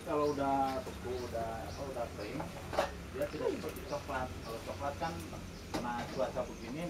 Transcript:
kalau udah beku, udah kering, dia tidak seperti coklat. Kalau coklat kan karena cuaca begini